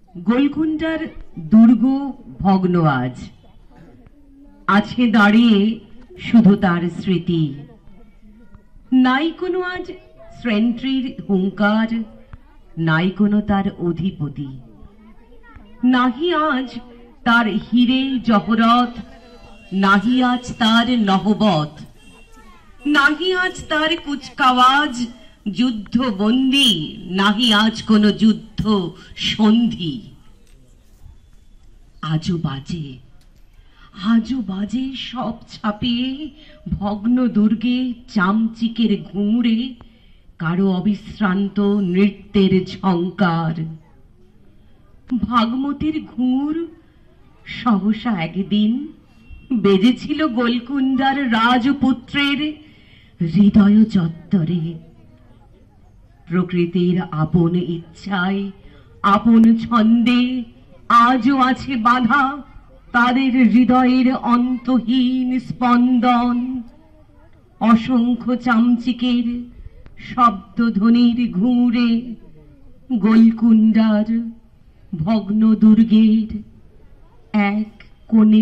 গোলকুন্ডার দুর্গ ভগ্ন আজ আছে দাঁড়িয়ে শুধু তার স্মৃতি। নাই কোনো আজ সেন্ট্রির হুঙ্কার, নাই কোনো তার অধিপতি। নাহি আজ তার হিরে জহরত, নাহি আজ তার নহবত, নাহি আজ তার কুচকাওয়াজ যুদ্ধ বন্দী, নাহি আজ কোন যুদ্ধ সন্ধি। আজও বাজে, আজও বাজে সব ছাপিয়ে ভগ্ন দুর্গে চামচিকের ঘুঙুরে কারো অবিশ্রান্ত নৃত্যের ঝংকার। ভাগমতির ঘুঙুর সহসা একদিন বেজেছিল গোলকুন্ডার রাজপুত্রের হৃদয় চত্বরে। প্রকৃতির আপন ইচ্ছায় আপন ছন্দে আজও আছে বাধা তাদের হৃদয়ের অন্তহীন স্পন্দন। অসংখ্য চামচিকের শব্দধ্বনির ঘুঙুরে গোলকুন্ডার ভগ্ন দুর্গের এক কোণে।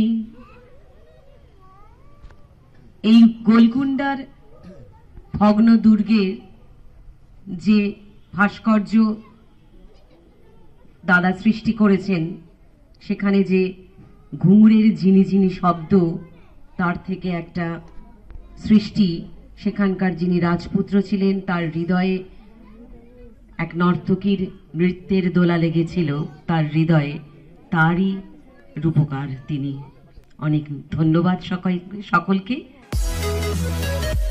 এই গোলকুন্ডার ভগ্ন দুর্গের যে ভাস্কর্য দাদা সৃষ্টি করেছেন, সেখানে যে ঘুঙুরের ঝিনিঝিনি শব্দ, তার থেকে একটা সৃষ্টি সেখানকার যিনি রাজপুত্র ছিলেন তার হৃদয়ে এক নর্তকীর নৃত্যের দোলা লেগেছিল তার হৃদয়ে, তারই রূপকার তিনি। অনেক ধন্যবাদ সকলকে।